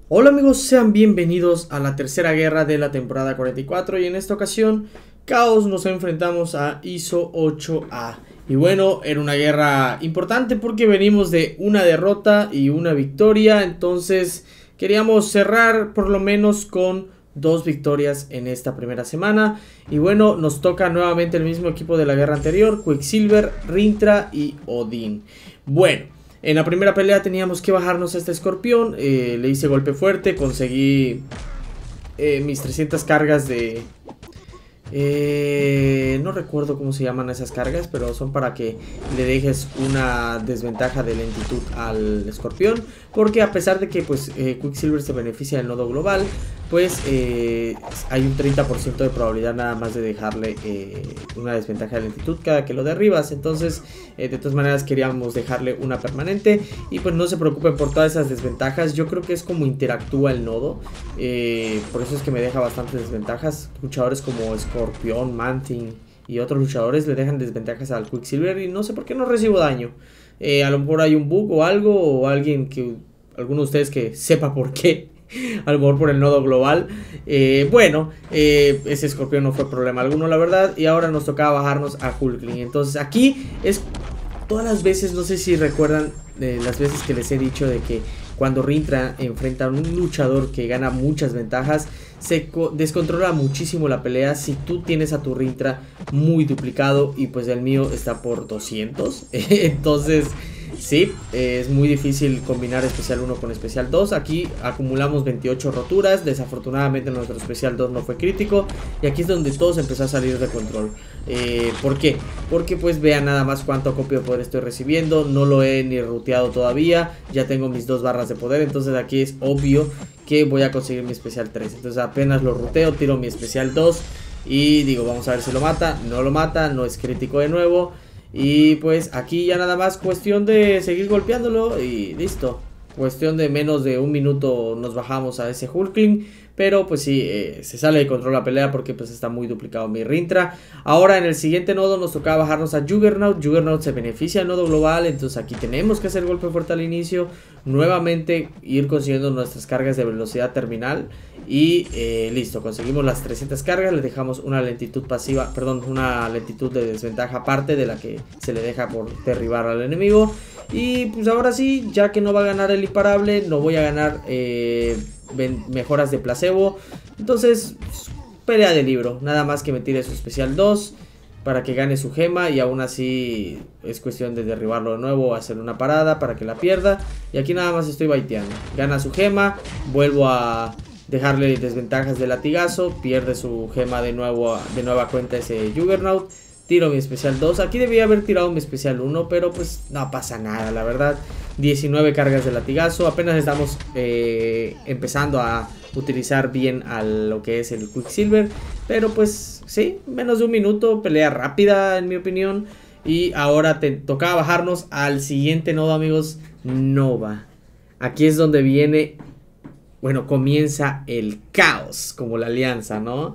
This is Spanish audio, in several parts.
Hola amigos, sean bienvenidos a la tercera guerra de la temporada 44 y en esta ocasión Chaos nos enfrentamos a ISO 8A. Y bueno, era una guerra importante porque venimos de una derrota y una victoria, entonces queríamos cerrar por lo menos con dos victorias en esta primera semana. Y bueno, nos toca nuevamente el mismo equipo de la guerra anterior, Quicksilver, Rintrah y Odín. Bueno, en la primera pelea teníamos que bajarnos a este escorpión, le hice golpe fuerte, conseguí mis 300 cargas de... no recuerdo cómo se llaman esas cargas, pero son para que le dejes una desventaja de lentitud al escorpión. Porque a pesar de que pues Quicksilver se beneficia del nodo global, pues hay un 30% de probabilidad nada más de dejarle una desventaja de lentitud cada que lo derribas. Entonces de todas maneras queríamos dejarle una permanente. Y pues no se preocupen por todas esas desventajas. Yo creo que es como interactúa el nodo, por eso es que me deja bastantes desventajas. Luchadores como Escorpión, Mantine y otros luchadores le dejan desventajas al Quicksilver y no sé por qué no recibo daño. A lo mejor hay un bug o algo, o alguno de ustedes que sepa por qué. A lo mejor por el nodo global. Bueno, ese escorpión no fue problema alguno, la verdad. Y ahora nos tocaba bajarnos a Hulkling. Entonces aquí es todas las veces, no sé si recuerdan las veces que les he dicho de que cuando Rintrah enfrenta a un luchador que gana muchas ventajas, se descontrola muchísimo la pelea si tú tienes a tu Rintrah muy duplicado y pues el mío está por 200. Entonces sí, es muy difícil combinar especial 1 con especial 2. Aquí acumulamos 28 roturas. Desafortunadamente nuestro especial 2 no fue crítico. Y aquí es donde todo se empezó a salir de control. ¿Por qué? Porque pues vean nada más cuánto acopio de poder estoy recibiendo. No lo he ni ruteado todavía. Ya tengo mis 2 barras de poder. Entonces aquí es obvio que voy a conseguir mi especial 3. Entonces apenas lo ruteo, tiro mi especial 2. Y digo, vamos a ver si lo mata. No lo mata, no es crítico de nuevo. Y pues aquí ya nada más cuestión de seguir golpeándolo y listo. Cuestión de menos de un minuto nos bajamos a ese Hulkling. Pero pues sí, se sale de control la pelea porque pues está muy duplicado mi Rintrah. Ahora en el siguiente nodo nos tocaba bajarnos a Juggernaut. Juggernaut se beneficia del nodo global, entonces aquí tenemos que hacer golpe fuerte al inicio. Nuevamente ir consiguiendo nuestras cargas de velocidad terminal. Y listo, conseguimos las 300 cargas. Le dejamos una lentitud pasiva, perdón, una lentitud de desventaja aparte de la que se le deja por derribar al enemigo. Y pues ahora sí, ya que no va a ganar el imparable, no voy a ganar mejoras de placebo. Entonces, pelea de libro. Nada más que me tire su especial 2 para que gane su gema. Y aún así es cuestión de derribarlo de nuevo, hacer una parada para que la pierda. Y aquí nada más estoy baiteando. Gana su gema, vuelvo a dejarle desventajas de latigazo. Pierde su gema de nueva cuenta ese Juggernaut. Tiro mi especial 2. Aquí debía haber tirado mi especial 1, pero pues no pasa nada, la verdad. 19 cargas de latigazo. Apenas estamos empezando a utilizar bien a lo que es el Quicksilver. Pero pues sí, menos de un minuto. Pelea rápida en mi opinión. Y ahora te tocaba bajarnos al siguiente nodo, amigos. Nova. Aquí es donde viene... Bueno, comienza el caos, como la alianza, ¿no?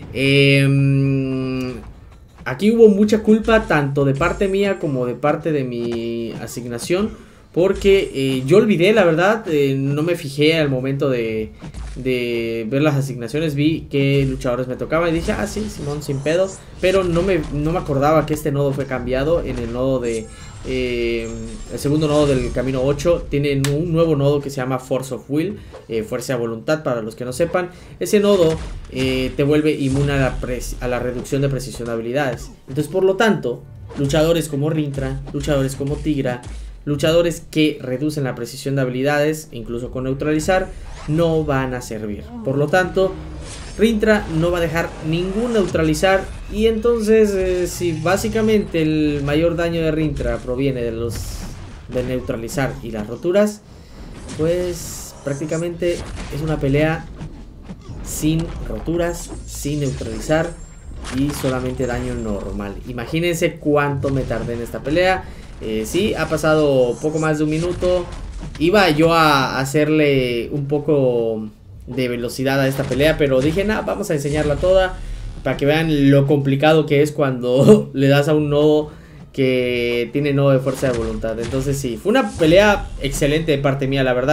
Aquí hubo mucha culpa tanto de parte mía como de parte de mi asignación. Porque yo olvidé, la verdad, no me fijé al momento de ver las asignaciones. Vi qué luchadores me tocaban y dije, ah sí, Simón, sin pedo. Pero no me acordaba que este nodo fue cambiado en el nodo de... el segundo nodo del camino 8 tiene un nuevo nodo que se llama Force of Will, fuerza de voluntad para los que no sepan. Ese nodo te vuelve inmune a la reducción de precisión de habilidades. Entonces por lo tanto, luchadores como Rintrah, luchadores como Tigra, luchadores que reducen la precisión de habilidades, incluso con neutralizar, no van a servir. Por lo tanto, Rintrah no va a dejar ningún neutralizar. Y entonces si básicamente el mayor daño de Rintrah proviene de neutralizar y las roturas, pues prácticamente es una pelea sin roturas, sin neutralizar y solamente daño normal. Imagínense cuánto me tardé en esta pelea. Sí, ha pasado poco más de un minuto. Iba yo a hacerle un poco de velocidad a esta pelea, pero dije, nada, vamos a enseñarla toda para que vean lo complicado que es cuando le das a un nodo que tiene nodo de fuerza de voluntad. Entonces sí, fue una pelea excelente de parte mía, la verdad.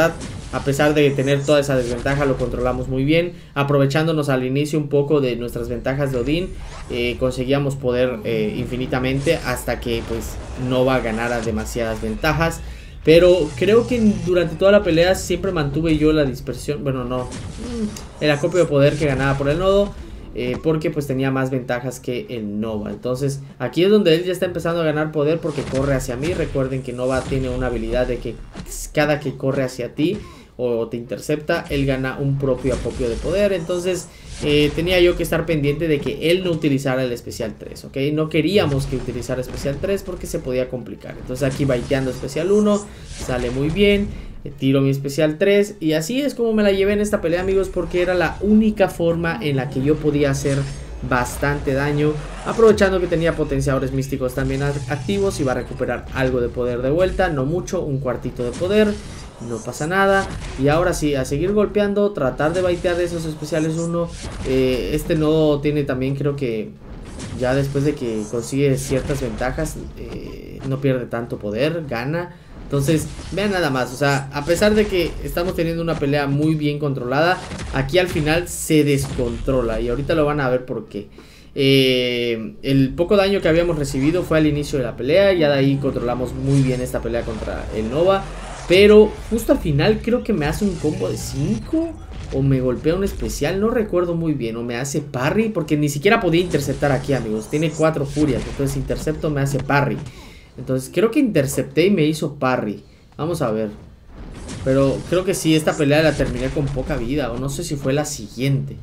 a pesar de tener toda esa desventaja, lo controlamos muy bien, aprovechándonos al inicio un poco de nuestras ventajas de Odín. Conseguíamos poder infinitamente hasta que pues Nova ganara demasiadas ventajas. Pero creo que durante toda la pelea siempre mantuve yo la dispersión, bueno no, el acopio de poder que ganaba por el nodo. Porque pues tenía más ventajas que el Nova. Entonces aquí es donde él ya está empezando a ganar poder, porque corre hacia mí. Recuerden que Nova tiene una habilidad de que cada que corre hacia ti o te intercepta, él gana un propio acopio de poder. Entonces tenía yo que estar pendiente de que él no utilizara el especial 3, ¿ok? No queríamos que utilizara especial 3 porque se podía complicar. Entonces aquí baiteando especial 1, sale muy bien. Tiro mi especial 3 y así es como me la llevé en esta pelea, amigos, porque era la única forma en la que yo podía hacer bastante daño, aprovechando que tenía potenciadores místicos también activos. Iba a recuperar algo de poder de vuelta, no mucho, un cuartito de poder, no pasa nada. Y ahora sí, a seguir golpeando, tratar de baitear esos especiales 1. Este nodo tiene también, creo que ya después de que consigue ciertas ventajas, no pierde tanto poder, gana. Entonces, vean nada más, o sea, a pesar de que estamos teniendo una pelea muy bien controlada, aquí al final se descontrola. Y ahorita lo van a ver por qué. El poco daño que habíamos recibido fue al inicio de la pelea. Ya de ahí controlamos muy bien esta pelea contra el Nova. Pero justo al final creo que me hace un combo de 5 o me golpea un especial, no recuerdo muy bien. O me hace parry, porque ni siquiera podía interceptar aquí, amigos. Tiene 4 furias, entonces intercepto, me hace parry. Entonces creo que intercepté y me hizo parry. Vamos a ver. Pero creo que sí, esta pelea la terminé con poca vida. O no sé si fue la siguiente.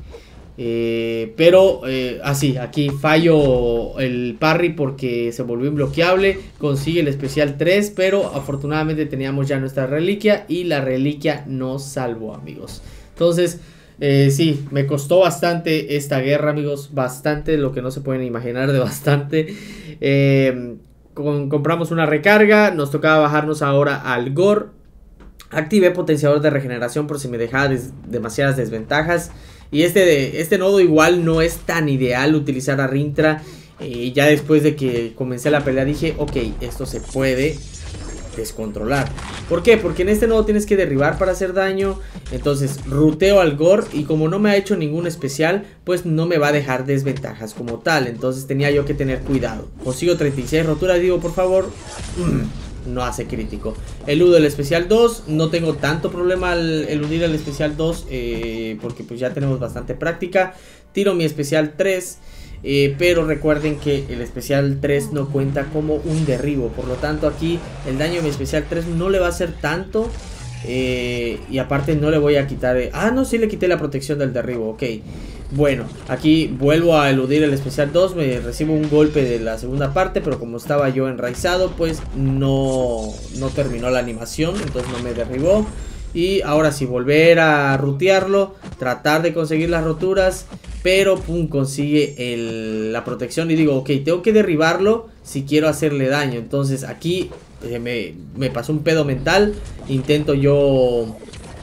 Así, aquí fallo el parry porque se volvió imbloqueable. Consigue el especial 3, pero afortunadamente teníamos ya nuestra reliquia. Y la reliquia nos salvó, amigos. Entonces, sí, me costó bastante esta guerra, amigos. Bastante, lo que no se pueden imaginar de bastante. Compramos una recarga, nos tocaba bajarnos ahora al Gore. Activé potenciador de regeneración por si me dejaba demasiadas desventajas. Y este nodo igual no es tan ideal utilizar a Rintra. Ya después de que comencé la pelea dije, ok, esto se puede descontrolar. ¿Por qué? Porque en este nodo tienes que derribar para hacer daño. Entonces ruteo al Gore y como no me ha hecho ningún especial, pues no me va a dejar desventajas como tal. Entonces tenía yo que tener cuidado. Consigo 36 roturas, digo, por favor. No hace crítico. Eludo el especial 2. No tengo tanto problema al eludir el especial 2, porque pues ya tenemos bastante práctica. Tiro mi especial 3. Pero recuerden que el especial 3 no cuenta como un derribo. Por lo tanto aquí el daño de mi especial 3 no le va a hacer tanto. Y aparte no le voy a quitar... no, sí le quité la protección del derribo, ok. Bueno, aquí vuelvo a eludir el especial 2. Me recibo un golpe de la segunda parte, pero como estaba yo enraizado, pues no terminó la animación. Entonces no me derribó. Y ahora sí, volver a rutearlo, tratar de conseguir las roturas. Pero pum, consigue la protección y digo, ok, tengo que derribarlo si quiero hacerle daño. Entonces aquí me pasó un pedo mental. Intento yo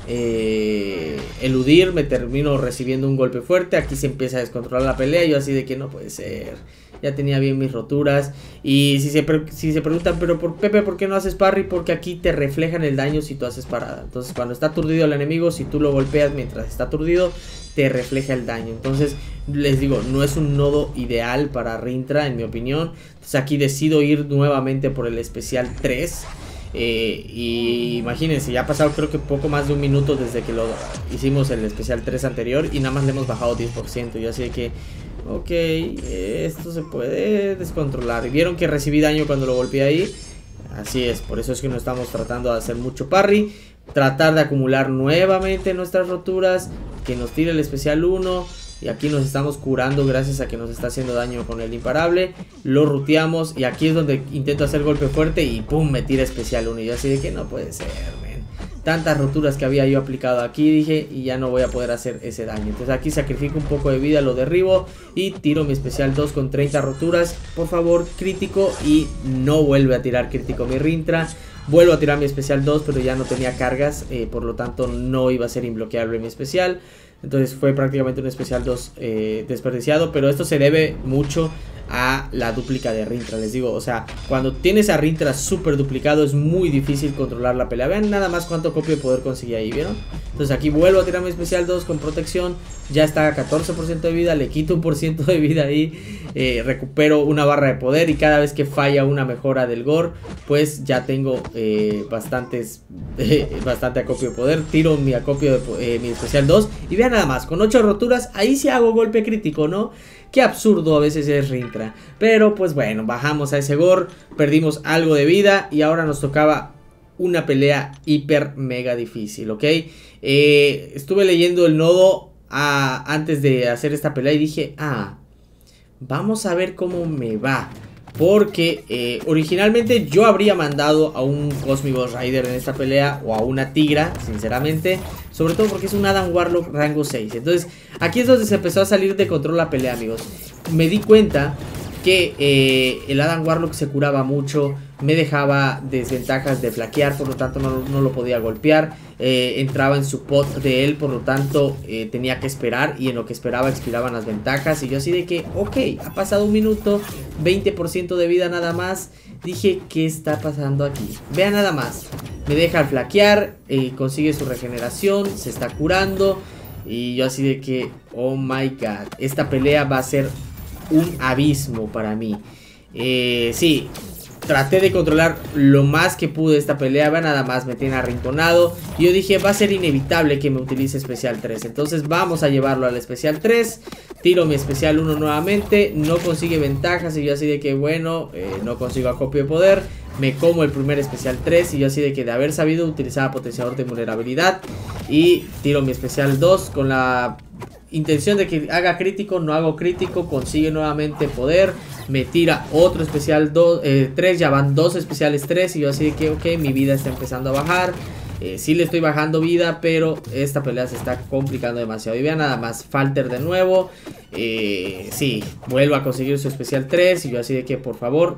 eludir, me termino recibiendo un golpe fuerte. Aquí se empieza a descontrolar la pelea. Yo así de que no puede ser. Ya tenía bien mis roturas. Y si se preguntan, pero Pepe, ¿por qué no haces parry? Porque aquí te reflejan el daño si tú haces parada. Entonces cuando está aturdido el enemigo, si tú lo golpeas mientras está aturdido, te refleja el daño. Entonces les digo, no es un nodo ideal para Rintra, en mi opinión. Entonces aquí decido ir nuevamente por el especial 3. Y imagínense, ya ha pasado creo que poco más de un minuto desde que lo hicimos el especial 3 anterior y nada más le hemos bajado 10%. Yo así de que, ok, esto se puede descontrolar. Y vieron que recibí daño cuando lo golpeé ahí. Así es, por eso es que no estamos tratando de hacer mucho parry. Tratar de acumular nuevamente nuestras roturas, que nos tire el especial 1. Y aquí nos estamos curando gracias a que nos está haciendo daño con el imparable. Lo ruteamos y aquí es donde intento hacer golpe fuerte y pum, me tira especial 1. Y yo así de que no puede ser, men. Tantas roturas que había yo aplicado aquí, dije, y ya no voy a poder hacer ese daño. Entonces aquí sacrifico un poco de vida, lo derribo y tiro mi especial 2 con 30 roturas. Por favor, crítico, y no vuelve a tirar crítico mi Rintra. Vuelvo a tirar mi especial 2, pero ya no tenía cargas, por lo tanto no iba a ser imbloqueable mi especial. Entonces fue prácticamente un especial 2 desperdiciado. Pero esto se debe mucho a la dúplica de Rintra. Les digo, o sea, cuando tienes a Rintra súper duplicado es muy difícil controlar la pelea. Vean nada más cuánto copio de poder conseguí ahí, ¿vieron? Entonces aquí vuelvo a tirar mi especial 2 con protección. Ya está a 14% de vida, le quito 1% de vida ahí, recupero una barra de poder y cada vez que falla una mejora del gore, pues ya tengo bastante acopio de poder. Tiro mi acopio de mi especial 2 y vean nada más, con 8 roturas, ahí sí hago golpe crítico, ¿no? Qué absurdo a veces es Rintra. Pero pues bueno, bajamos a ese gore, perdimos algo de vida y ahora nos tocaba una pelea hiper mega difícil, ¿ok? Estuve leyendo el nodo antes de hacer esta pelea y dije, vamos a ver cómo me va. Porque originalmente yo habría mandado a un Cosmic Ghost Rider en esta pelea, o a una Tigra, sinceramente. Sobre todo porque es un Adam Warlock rango 6. Entonces aquí es donde se empezó a salir de control la pelea, amigos. Me di cuenta que el Adam Warlock se curaba mucho, me dejaba desventajas de flaquear, por lo tanto no lo podía golpear. Entraba en su pot de él, por lo tanto tenía que esperar, y en lo que esperaba expiraban las ventajas. Y yo así de que, ok, ha pasado un minuto, 20% de vida nada más. Dije, ¿qué está pasando aquí? Vean nada más, me deja flaquear, consigue su regeneración, se está curando. Y yo así de que, oh my god, esta pelea va a ser un abismo para mí. Sí, traté de controlar lo más que pude esta pelea. Vean nada más, me tiene arrinconado. Y yo dije, va a ser inevitable que me utilice especial 3. Entonces vamos a llevarlo al especial 3. Tiro mi especial 1 nuevamente. No consigue ventajas y yo así de que bueno, no consigo acopio de poder. Me como el primer especial 3 y yo así de que de haber sabido utilizaba potenciador de vulnerabilidad. Y tiro mi especial 2 con la intención de que haga crítico. No hago crítico, consigue nuevamente poder. Me tira otro especial 3, ya van 2 especiales 3. Y yo así de que ok, mi vida está empezando a bajar. Sí le estoy bajando vida, pero esta pelea se está complicando demasiado. Y vean nada más, Falter de nuevo. Sí, vuelvo a conseguir su especial 3. Y yo así de que por favor,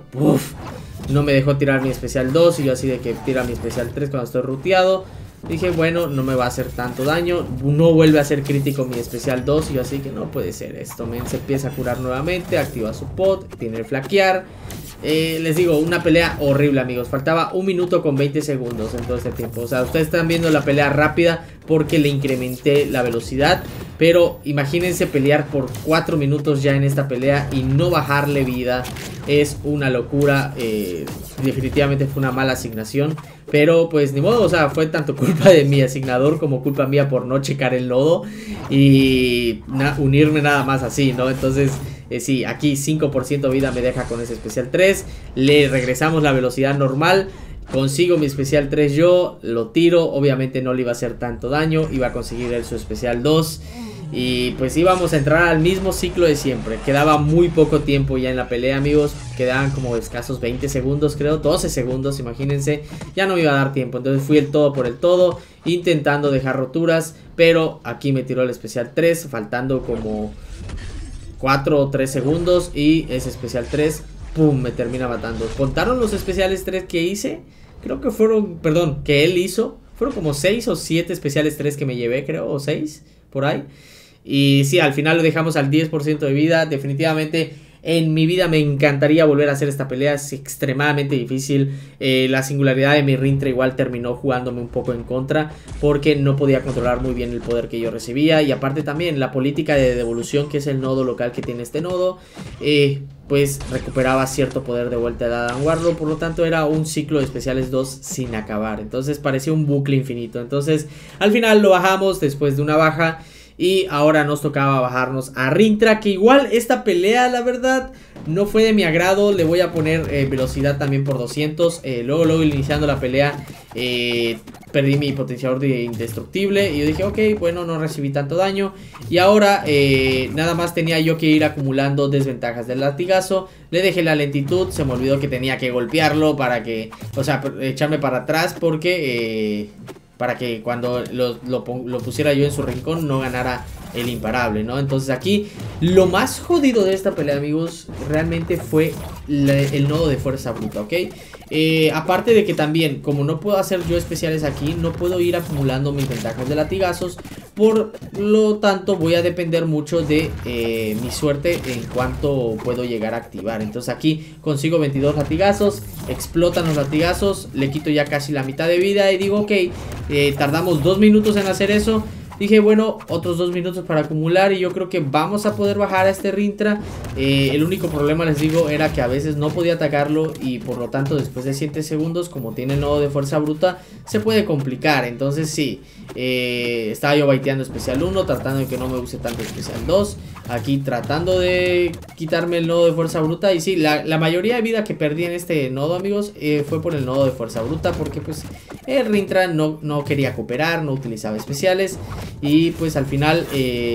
no me dejó tirar mi especial 2. Y yo así de que tira mi especial 3 cuando estoy ruteado. Dije, bueno, no me va a hacer tanto daño. No vuelve a ser crítico mi especial 2. Y yo así que no puede ser esto. Se empieza a curar nuevamente. Activa su pot. Tiene el flaquear. Les digo, una pelea horrible, amigos. Faltaba 1 minuto con 20 segundos en todo este tiempo. O sea, ustedes están viendo la pelea rápida porque le incrementé la velocidad. Pero imagínense pelear por 4 minutos ya en esta pelea y no bajarle vida. Es una locura. Definitivamente fue una mala asignación. Pero pues ni modo, o sea, fue tanto culpa de mi asignador como culpa mía por no checar el nodo y unirme nada más así, ¿no? Entonces, sí, aquí 5% de vida me deja con ese especial 3. Le regresamos la velocidad normal. Consigo mi especial 3 yo, lo tiro. Obviamente no le iba a hacer tanto daño. Iba a conseguir él su especial 2. Y pues íbamos a entrar al mismo ciclo de siempre. Quedaba muy poco tiempo ya en la pelea, amigos. Quedaban como escasos 20 segundos, creo, 12 segundos, imagínense. Ya no me iba a dar tiempo, entonces fui el todo por el todo, intentando dejar roturas. Pero aquí me tiró el especial 3, faltando como 4 o 3 segundos. Y ese especial 3, pum, me termina matando. ¿Contaron los especiales 3 que hice? Creo que fueron, perdón, que él hizo. Fueron como 6 o 7 especiales 3 que me llevé, creo, o 6, por ahí. Y sí, al final lo dejamos al 10% de vida. Definitivamente en mi vida me encantaría volver a hacer esta pelea. Es extremadamente difícil. La singularidad de mi Rintra igual terminó jugándome un poco en contra, porque no podía controlar muy bien el poder que yo recibía. Y aparte también la política de devolución, que es el nodo local que tiene este nodo, pues recuperaba cierto poder de vuelta de Adam Warlock. Por lo tanto era un ciclo de especiales 2 sin acabar. Entonces parecía un bucle infinito. Entonces al final lo bajamos después de una baja. Y ahora nos tocaba bajarnos a Rintra, que igual esta pelea, la verdad, no fue de mi agrado. Le voy a poner velocidad también por 200. Luego iniciando la pelea, perdí mi potenciador de indestructible. Y yo dije, ok, bueno, no recibí tanto daño. Y ahora nada más tenía yo que ir acumulando desventajas del latigazo. Le dejé la lentitud, se me olvidó que tenía que golpearlo para que, o sea, echarme para atrás, porque para que cuando lo pusiera yo en su rincón no ganara el imparable, ¿no? Entonces aquí lo más jodido de esta pelea, amigos, realmente fue el nodo de fuerza bruta, ¿ok? Aparte de que también, como no puedo hacer yo especiales aquí, no puedo ir acumulando mis ventajas de latigazos. Por lo tanto voy a depender mucho de mi suerte en cuanto puedo llegar a activar. Entonces aquí consigo 22 latigazos, explotan los latigazos, le quito ya casi la mitad de vida y digo ok, tardamos 2 minutos en hacer eso. Dije, bueno, otros 2 minutos para acumular y yo creo que vamos a poder bajar a este Rintra. El único problema, les digo, era que a veces no podía atacarlo y por lo tanto después de 7 segundos, como tiene el nodo de fuerza bruta, se puede complicar. Entonces sí, estaba yo baiteando especial 1, tratando de que no me use tanto especial 2. Aquí tratando de quitarme el nodo de fuerza bruta. Y sí, la mayoría de vida que perdí en este nodo, amigos, fue por el nodo de fuerza bruta. Porque pues el Rintra no quería cooperar, no utilizaba especiales. Y pues al final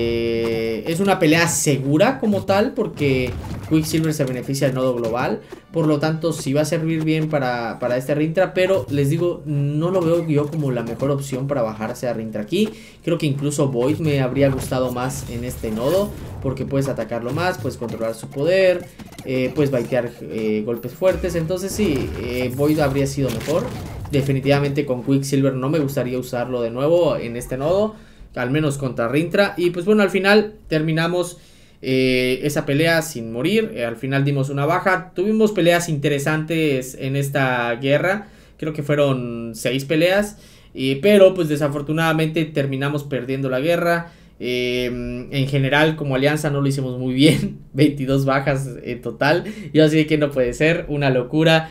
es una pelea segura como tal, porque Quicksilver se beneficia del nodo global. Por lo tanto sí va a servir bien para este Rintra. Pero les digo, no lo veo yo como la mejor opción para bajarse a Rintra aquí. Creo que incluso Void me habría gustado más en este nodo, porque puedes atacarlo más, puedes controlar su poder, puedes baitear golpes fuertes. Entonces sí, Void habría sido mejor. Definitivamente con Quicksilver no me gustaría usarlo de nuevo en este nodo, al menos contra Rintra. Y pues bueno, al final terminamos esa pelea sin morir. Al final dimos una baja. Tuvimos peleas interesantes en esta guerra. Creo que fueron 6 peleas. Pero pues desafortunadamente terminamos perdiendo la guerra. En general como alianza no lo hicimos muy bien. 22 bajas en total. Yo así que no puede ser, una locura.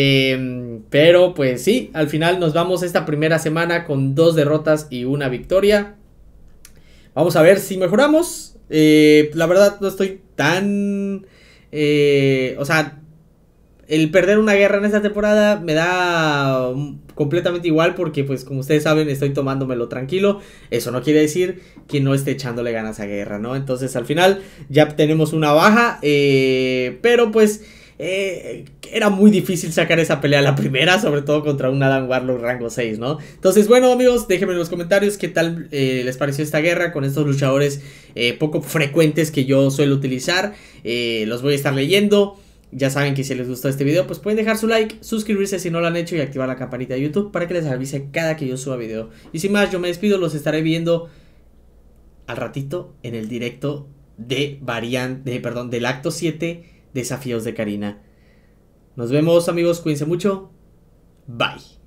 Pero pues sí, al final nos vamos esta primera semana con 2 derrotas y una victoria. Vamos a ver si mejoramos. La verdad no estoy tan... o sea, el perder una guerra en esta temporada me da completamente igual, porque pues como ustedes saben estoy tomándomelo tranquilo. Eso no quiere decir que no esté echándole ganas a guerra, ¿no? Entonces al final ya tenemos una baja, pero pues... era muy difícil sacar esa pelea a la primera, sobre todo contra un Adam Warlock rango 6, ¿no? Entonces, bueno, amigos, déjenme en los comentarios qué tal les pareció esta guerra con estos luchadores poco frecuentes que yo suelo utilizar. Los voy a estar leyendo. Ya saben que si les gustó este video, pues pueden dejar su like, suscribirse si no lo han hecho y activar la campanita de YouTube para que les avise cada que yo suba video. Y sin más, yo me despido, los estaré viendo al ratito en el directo de del acto 7, Desafíos de Karina. Nos vemos, amigos, cuídense mucho. Bye.